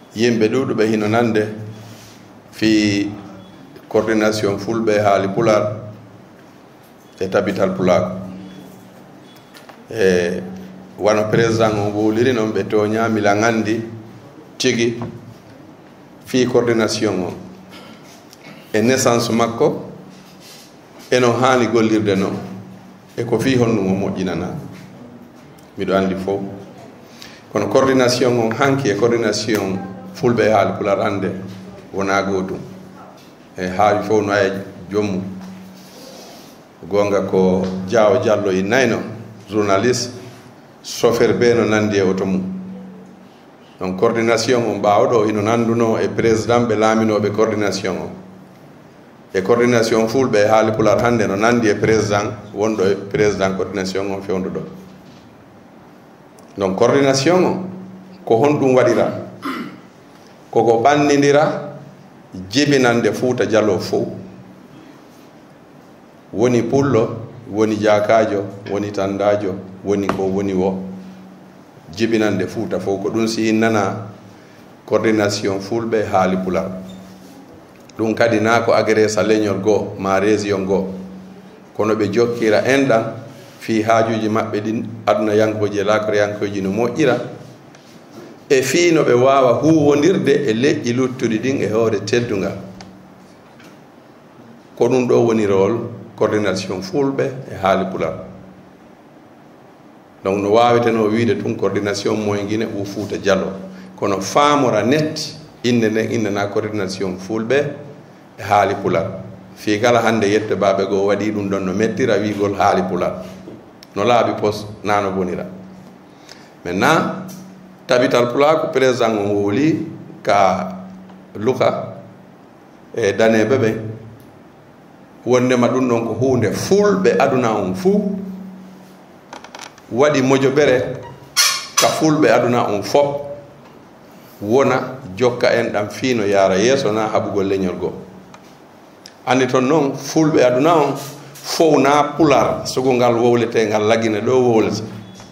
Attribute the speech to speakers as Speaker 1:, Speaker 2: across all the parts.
Speaker 1: yimɓe ɗuɗuɓe hino nande fi coordination fulɓe haali pular e tabital pulaku e wano président o wowliri noon ɓe toña mila gandi tigi fi coordination o e naissance makko eno haani gollirde noon e ko fi honnumo moƴƴinana miɗo andi fof kono coordination on hanki e coordination fulɓe e haali pular hande wona gotum e haawi fof no ay jommu gonga ko Diaw Diallo e nayno journaliste chauffeur be no nandi e oto mum donc coordination on ɓawɗo ino nanduno e président ɓe laaminoɓe coordination o e coordination fulɓe e haali pular hande no nandi e président wonɗo e président coordination on fewndo ɗo donc coordination o ko honɗum waɗira koko ɓannidira jibinande Fouta Djalo fof woni pullo woni jakajo woni tandajo woni ko woni wo jibinande Fouta fof ko ɗum si nana coordination fulɓe haali pular ɗum kadi na ko agresa leñol goo ma région goo kono ɓe jokkira enɗam fi haajuji maɓɓe ɗin aduna yankoji e lakore yankoji no moƴƴira e fii no ɓe wawa huwondirde e leƴƴi luttuɗi ɗin e hoore teddungal ko ɗum ɗo woni rôle coordination fulɓe e haali pular donc no waweteno wiide tun coordination moyguine ou Fouta Djalo kono faamora net inde nden indena coordination fulɓe e haali pular fi kala hande yette baɓe goo waɗi ɗum ɗon no mettira wigol haali pular no laaɓi pos nano bonira maintenant tabital pulaku président o wowli ka luka e daneɓe ɓe wondema ɗum ɗon ko hunde fulɓe aduna on fuu waɗi mojoɓere ka fulɓe aduna on fof wona jokka en ɗam fiino yaara yeeso na haɓugol leñol goo andi toon noon fulɓe aduna on fof na pular sogo ngal wowlete ngal lagine ɗo wowlata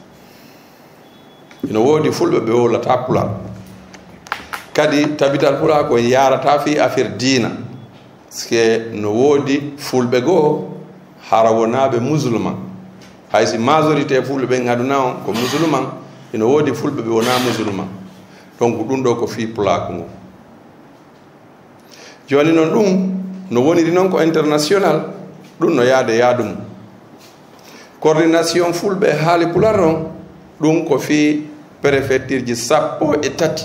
Speaker 1: ino woodi fulɓe ɓe wowlata pular kadi tabital pular ko yarata fi affaire diina parce no woodi fulɓe goo hara wonaɓe musulman haysi majorité fulɓe ɓen aduna on ko musulman ino woodi fulɓe ɓe wona musulman donc ɗum ɗo ko fi pulaku ngu joni noon ɗum no woniri noon ko international ɗum no yaade yaadum coordination fulɓe haali pular on ɗum ko fi préfecture ji 13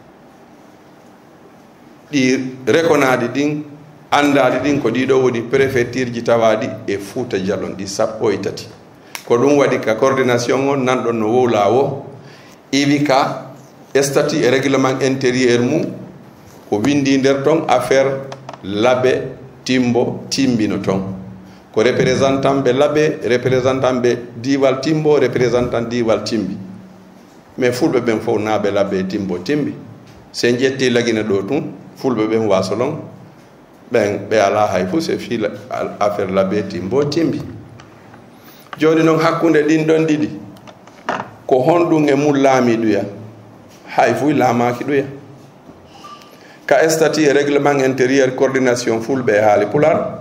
Speaker 1: ɗi rekonaɗi ɗin andaɗi ɗin ko ɗiɗo woni préfecture ji tawaɗi e Fouta Djalon ɗi 13 ko ɗum waɗi ka coordination on nanɗon no wowla o iwi ka statut et règlement intérieur mum ko windi nder ton affaire laaɓe timbo timbino ton ko représentant ɓe laaɓe représentant ɓe diwal timbo représentant diwal timbi mais fulɓe ɓen fof naɓe laaɓe timbo timbi sen ƴetti lagine ɗo tun fulɓe ɓen wasolon ɓen ɓe ala hay fo se fi affaire laaɓe timbo timbi joni noon hakkude ɗin ɗon ɗiɗi ko honɗum e mum laami ɗuya hay fuy laamaki ɗuya ka statut et règlement intérieur coordination fulɓe e haali pular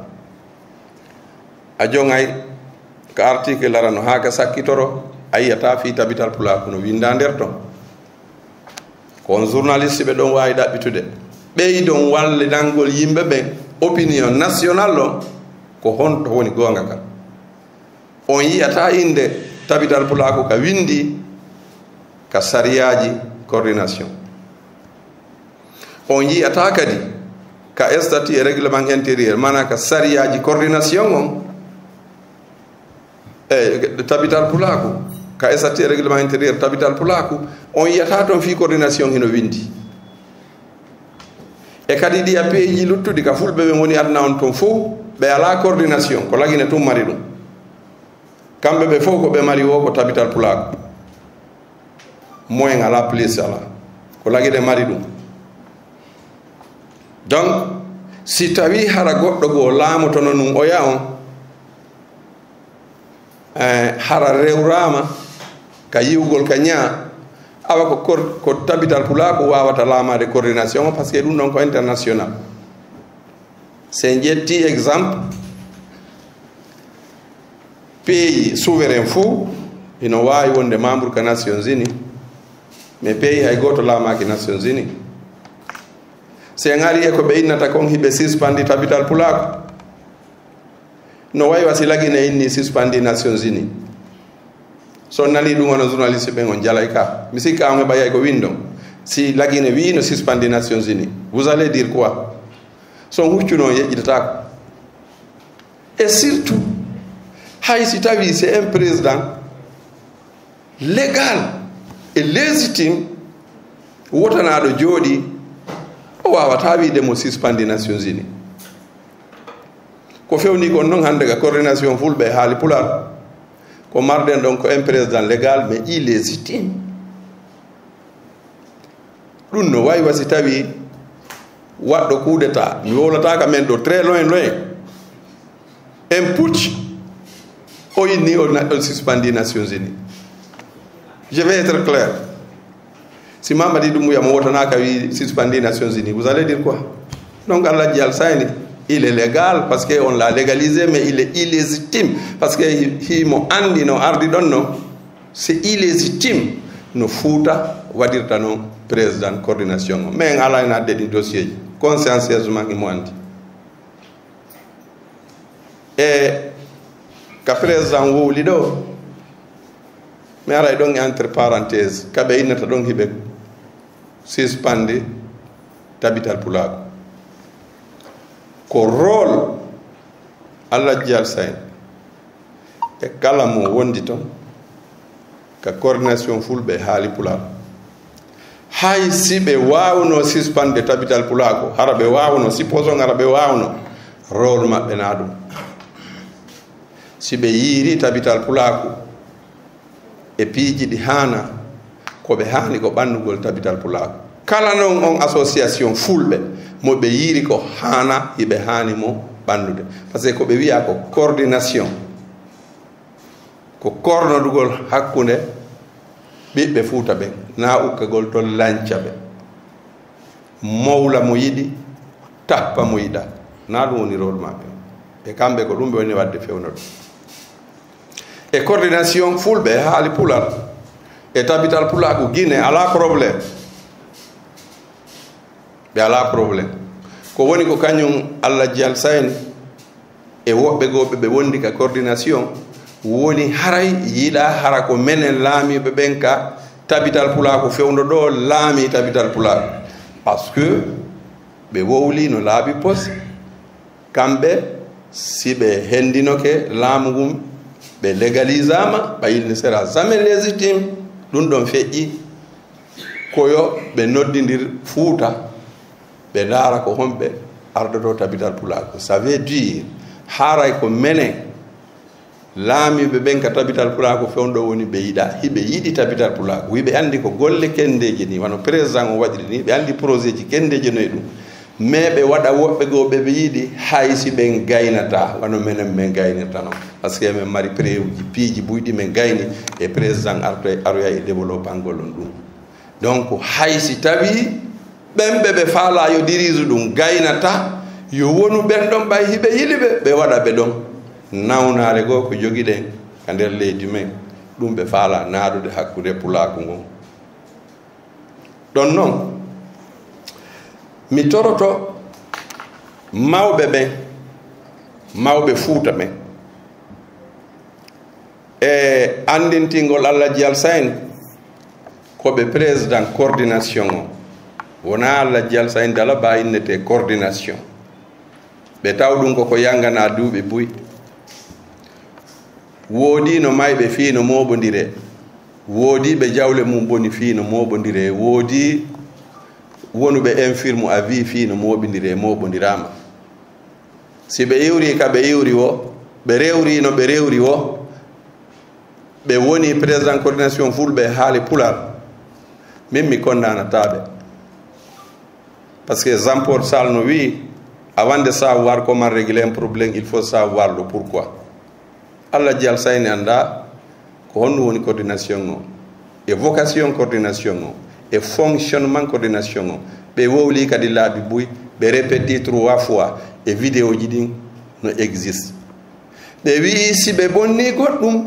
Speaker 1: a jongay ka article arano ha ka sakkitoro a yiyata fi tabital pular kono winda nder ton kon journaliste ɓe ɗon wawi ɗaɓɓitude ɓeydon wallinangol yimɓe ɓen opinion national o ko honto woni gonga kam on yiyata inde tabital pular ko ka windi ka sariyaji coordination on yiyata kadi ka statut et règlement intérieur mana ka sariyaji coordination on tabital pulaku ka statut et règlement intérieur tabital pulaku on yiyata toon fi coordination hino windi e kadi ɗi a peeji luttuɗi ka fulɓe ɓe woni aduna on toon fof ɓe ala coordination ko lagine tum mari ɗum kamɓe ɓe fof ko ɓe mari o ko tabital pulaku moyen ala plus ala ko lagine mari ɗum donc si tawi hara goɗɗo goo laamotono num oya on hara rewrama ka yiwgol ka ñaa awa ko tabital pula ko wawata lamade coordination parce que ɗum ɗon ko international sen ƴetti exemple pays souverain fou ino wawi wonde membre ka Nations Unies mais pays hay goto lamaki Nations Unies sen ari e ko ɓe innata kon hiɓe suspandi tabital pulako no wayi wasi lagine inni suspandi Nations Unies so nani ɗum wono journaliste ɓen on jalay ka mi sikka on heɓa ko windon si lagine wi no suspandi Nations Unies vous allez dire quoi son huccuno yeƴƴitatako et surtout hay si tawi c'est un président légal et légitime wotanaɗo jooɗi o wawata wiide mo suspandi Nations Unies ko fewni kon noon hande ka coordination fulɓe haali pular ko marden ɗon ko un président légal mais illégitime ɗum no wawi wasi tawi waɗɗo coup d'état mi wolotaka men ɗo très loin un putsch o inni o suspandi Nations Unies je vais être clair si Mamadi Doumbouya mo wotanaka wi suspandi Nations Unies vous allez dire quoi donc Allah Dial Sayni il est légal parce qu'on l'a légalisé mais il est illégitime parce que himo andi no ardi ɗon no c'est illégitime no Fouta waɗirta noon président coordination o mais ala en adde ɗi dossier ji consciencieusement imo andi e ka président wowli ɗo mi aray ɗon entre parenthèse kaɓe innata ɗon hiɓe suspende tabital pulako ko rôle Allah Dial Sayni e kala mo wondi toon ka coordination fulɓe haali pulako hay si ɓe wawno suspende tabital pulako hara ɓe wawno supposons hara ɓe wawno rôle maɓɓe na ɗum si ɓe yiiri tabital pulako e piiji ɗi hana koɓe hani ko ɓannugol tabital pulako kala noon on association fulɓe mo ɓe yiiri ko hana hiɓe hani mo ɓandude par ce que koɓe wiya ko coordination ko kornodugol hakkunde ɓiɓɓe Fuuta ɓen na ukkagol to lanca ɓe mawla mo yiɗi tappa mo yiɗa na ɗum woni rôle maɓɓe e kamɓe ko ɗum ɓe woni wadde fewna ɗum e coordination fulɓe haali pular e tabital pulako Guinée ala probléme ɓe ala probléme ko woni ko kañum Allah Dial Sayni e woɓɓe goɓe ɓe wondi ka coordination woni haray yiɗa hara ko menen laamiɓe ɓen ka tabital pulako fewndo ɗo laami tabital pulako par ce que ɓe wowli no laaɓi pos kamɓe si ɓe hendinoke laamu ngum ɓe légalisama ɓa il ne sera jamais légitime ɗum ɗon feƴƴi koyo ɓe noddidir Fuuta ɓe ndaara ko honɓe ardoto tabital pulako ça veut dire haray ko menen laamiɓe ɓen ka tabital pulako fewndo woni ɓe yiɗa hiɓe yiɗi tabital pulako wiɓe andi ko golle kendeji ni wano président o waɗiri ni ɓe andi projet ji kendeji noye ɗum mais ɓe waɗa woɓɓe goo ɓe yiɗi hay si ɓen gaynata wano menen min gaynirta noon par ce que min mari préuji piiji buyɗi min gayni e président aroya e développement ngol on ɗum donc hay si tawi ɓen ɓe faala yo dirige ɗum gaynata yo wonu ɓen ɗon ɓay hiɓe yiɗi ɓe waɗa ɓe ɗon nawnare goo ko jogiɗen ka nder leydi men ɗum ɓe faala naadude hakkude pulako ngon ɗon noon mi toroto mawɓe ɓen mawɓe Fuuta ɓen e andintingol Allah Dial Sayni koɓe président coordination o wona Allah Dial Sayni dala ba innete coordination ɓe taw ɗum koko yangana duuɓi buy woodi no mayɓe fii no moɓodire woodi ɓe jawle mum boni fii no moɓodire woodi wonuɓe infirme a vie fii no moɓodire moɓodirama si ɓe iwri ka ɓe iwri o ɓe rewri no ɓe rewri o ɓe woni président coordination fulɓe haali pular min mi kondanataɓe par ce que Jean Paul Sall no wi avant de savoir comment régler un problème il faut savoir le pourquoi Allah Dial Sayni anda ko honɗum woni coordination o e vocation coordination e fonctionnement coordination be wowli kadi laabi buy be répété 3 fois e vidéo ji din no existe be wi si be bonni goddum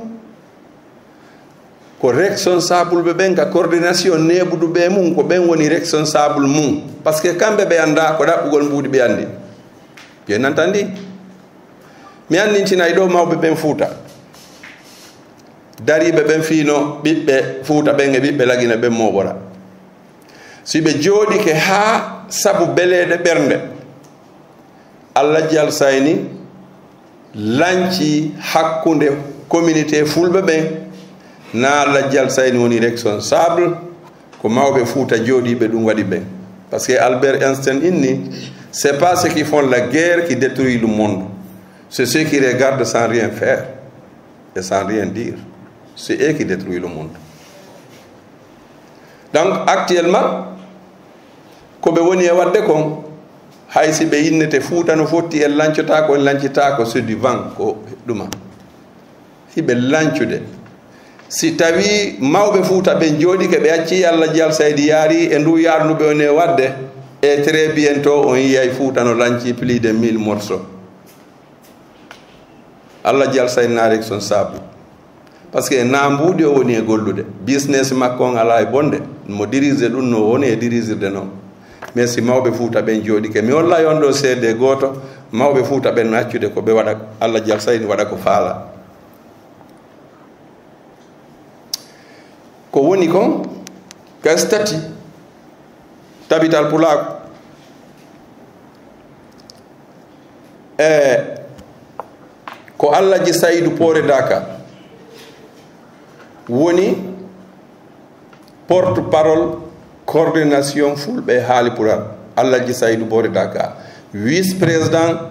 Speaker 1: ko responsable be ben ka coordination nebudu be mum ko ben woni responsable mum parce que kambe be anda ko dabbugol mbudi be andi je nantandi mi andi tinay do mawbe ben fuuta daribe ben fino bibbe fuuta ben e bibbe lagina ben mobora si be jodi ke ha sabu belede bernde Allah jal sayni lanci hakkunde communauté fulbe ben na Allah jal sayni woni responsable ko mawbe fuuta jodi be dum wadi ben parce que Albert Einstein inni c'est pas ceux qui font la guerre qui détruisent le monde, c'est ceux qui regardent sans rien faire et sans rien dire, c'est eux qui détruisent le monde. Donc actuellement ko be woni e wadde kon haysi be yinnete fuuta no fotti e lancota ko c'est du vent ko duma hibe lancude si tawi mawbe fuuta be jodi ke be acci Allah jal saydi yari e ndu yarnu be woni e wadde et très bientôt on y a fuuta no lanci plus de 1000 morceaux Allah jal saydi na responsable parce que na mbudi o woni e gollude business makko on ala e bonde mo dirige dum no woni e dirigirde non mais si mawbe fuuta ben jodi ke mi walla yondo seede goto mawbe fuuta ben accude ko be wada Allah jal saydi wada ko faala ko woni kon ka stati tabital pulako ko Allah ji saydu pore daka woni porte parole coordination fulbe haali pural Allah ji saydu pore daka vice président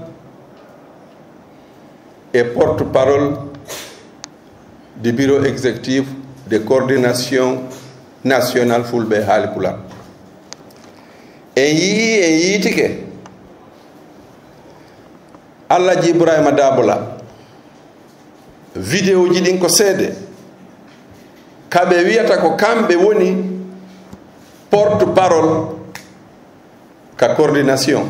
Speaker 1: et porte parole du bureau exécutif de coordination nationale fulbe haali pural en yitike Allah ji Ibrahima Dabola vidéo ji din ko seede kabe wiyata ko kambe woni porte parole ka coordination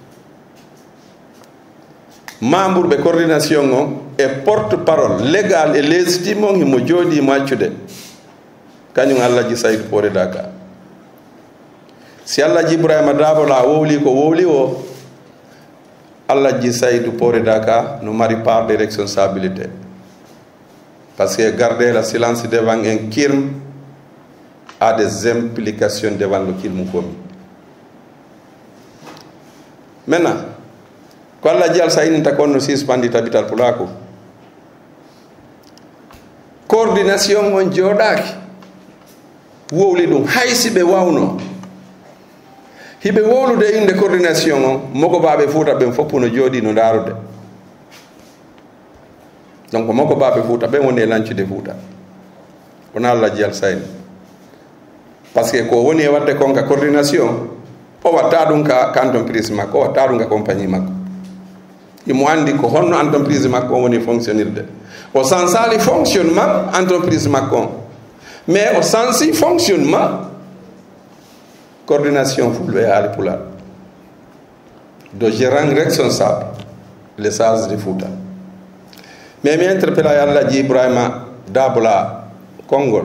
Speaker 1: membre be coordination on e porte parole légal et légitime on mo jodi mo accude kanyum Allah ji Saïd Pore Daka si Allah ji Ibrahima Dabola wowli ko wowli o Allah ji Saïd Pore Daka no mari part de responsabilité parce que garder le silence devant un crime a des implications devant le crime commis. Maintenant, quand Allah ji Saïd takono suspendit tabital pulako coordination on jodaki wowli dum haysi be wawno hibe wolude inde coordination on moko baabe fuuta ben foppu no jodi no darude donc moko baabe fuuta ben woni lancude fuuta ona Allah ji Saïd parce que ko woni wadde konka coordination o watta dum ka entreprise makko watta dum ka compagnie makko imo andi ko honno entreprise makko woni fonctionnirde au sensali fonctionnement entreprise makko mais au sensi fonctionnement coordination fulbe haali pulal do gérant responsable les sages de Fouta mais mi interpella Allah ji Ibrahima Dabola Kongol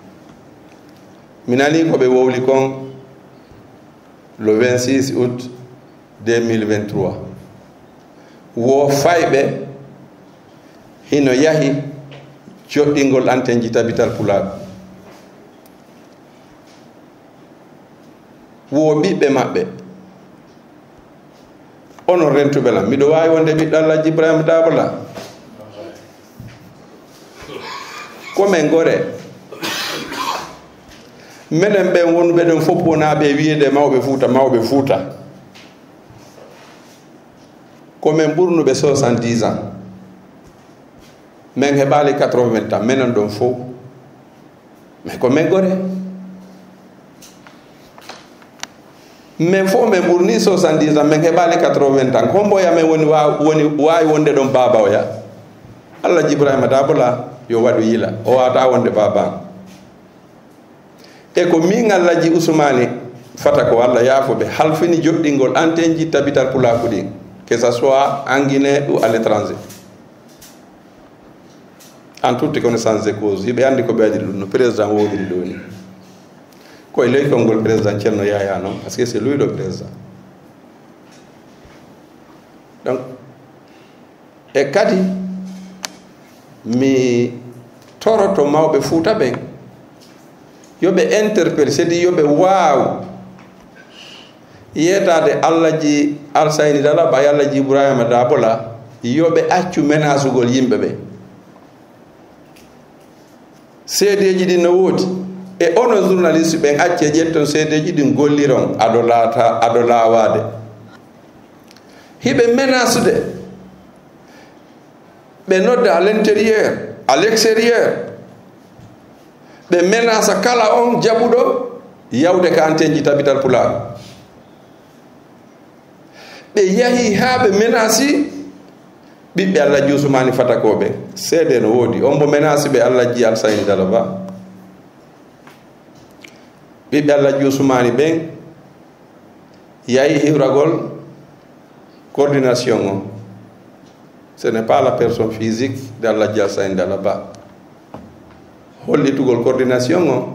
Speaker 1: minani ko be wowli kon le 26 août 2023 wo faybe hino yahi joddingol antenne ji tabital pulal wo bibbe mabbe ono rentube la mido wawi wonde biddo Allah ji Ibrahima Dabola comme gore menen be wonbe don foppo na be wiide mawbe fuuta comme burnu be 70 ans men hebali 80 ans menen don fo mais comme gore men fo men burni 70 ans men hebali 80 ans kombo ya men woni wawi wonde don baba o ya Allah ji Ibrahima Dabola yo wadu yila o wata wonde baba e ko min Allah ji Ousmane fata ko Allah yaafo ɓe halfini joɗɗingol antenji tabital pulaku ɗin que ça soit en Guinée ou à l'étranger en toute connaissance de cause yiɓe andi ko ɓe waɗiri ɗum no président wowiri ɗo ni koye ley konngol président Ceerno Yaya noon par ce que c'est lui le président donc e kadi mi toroto mawɓe Fuuta ɓen yoɓe interpelle c'est-à-dire yoɓe waaw yetade Allah ji Alassane Dallaba e Allah ji Ibrahima Dabola yoɓe accu menasugol yimɓe ɓe seedeji ɗin no woodi e ono journaliste ɓen acce ƴetton seedeji ɗin golliron aɗo laawade hiɓe menasude ɓe nodda à l'intérieur à l'extérieur ɓe menasa kala on jaɓuɗo yawde ka antenji tabital pulaar ɓe yahi haa ɓe menasi ɓiɓɓe Allah ji Ousmane Fatakoɓe seede no woodi on mo menasi ɓe Allah ji Alassane Dallaba ɓiɓɓe Allah ji Ousmane ɓen yahi hiwragol coordination o ce n'est pas la personne physique de Allah ji Alassane Dallaba hollitugol coordination o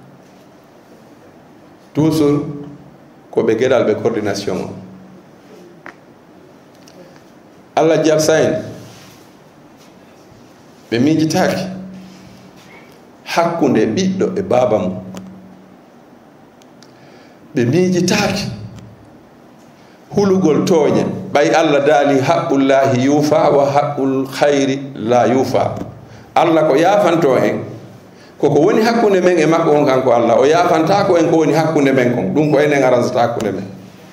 Speaker 1: toujours ko ɓe geɗal ɓe coordination o Allah ji Alassane ɓe miijitaki hakkunde ɓiɗɗo e baaba mum ɓe miijitaki hulugol tooñe ɓay Allah daali haqqullahi yuufa wa haqqul hayri la yuufa Allah ko yaafanto en koko woni hakkunde men e makko on kanko Allah o yaafantako en ko woni hakkunde men kon ɗum ko enen aransata hakkunde men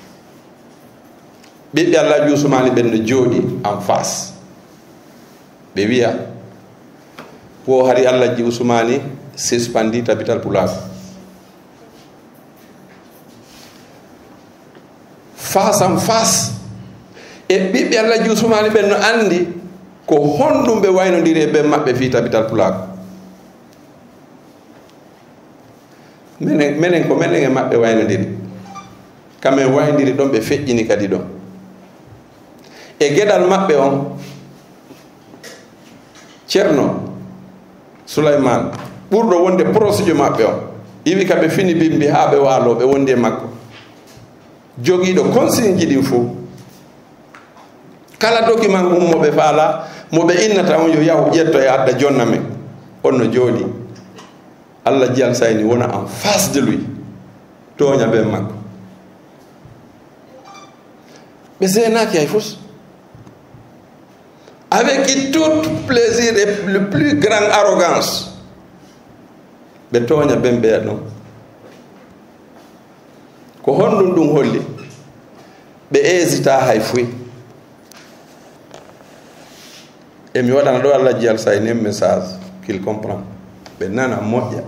Speaker 1: ɓiɓɓe Allah ji Ousmane ɓen no jooɗi en face ɓe wiya wo hari Allah ji Ousmane suspendi tabital pulaku face en face e ɓiɓɓe Allah ji Ousmane ɓen no andi ko honɗum ɓe waynodiri e ɓen maɓɓe fi tabital pulaku menen ko menen e maɓɓe waynodiri kamen waynodiri ɗon ɓe feƴƴini kadi ɗon e geɗal maɓɓe on Ceerno Souleymane ɓurɗo wonde procédure maɓɓe on iwi kaɓe fini bimbi haa ɓe waalo ɓe wondi e makko jogiiɗo consigne ji ɗin fof kala document ummoɓe faala moɓe innata on yo yahu ƴetto e adda jonna men on no jooɗi Allah ji Alassane wona en face de lui tooña ɓen makko ɓe seenaki hay fof avec tout plaisir et le plus grande arrogance ɓe tooña ɓen ɓeya ɗon ko honɗum ɗum holli ɓe hésita hay foy e mi waɗana ɗo Allah ji Alassane message qu'il comprend ɓe nana moƴƴa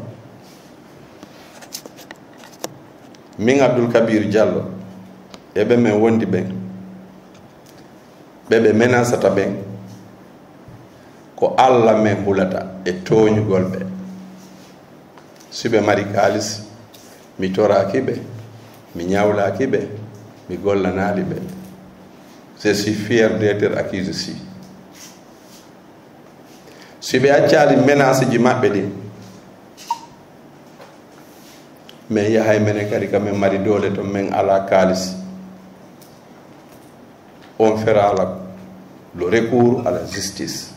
Speaker 1: min Abdoul Kabir Diallo eɓe men wondi ɓen ɓe menasata ɓen ko Allah men hulata e tooñugol ɓe si ɓe mari kalis mi toraki ɓe mi ñawlaki ɓe mi gollanali ɓe je suis fier d'être accusé si ɓe accali menace ji maɓɓe ɗin mais yahay mene kadi kamen mari doole to men ala kalis on fera le recours à la justice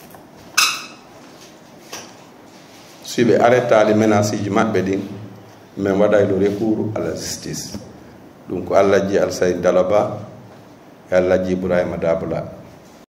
Speaker 1: si ɓe arrêtali menace ji maɓɓe ɗin min waɗay le recours à la justice ɗum ko Allah ji Alassane Dallaba e Allah ji Ibrahima Dabola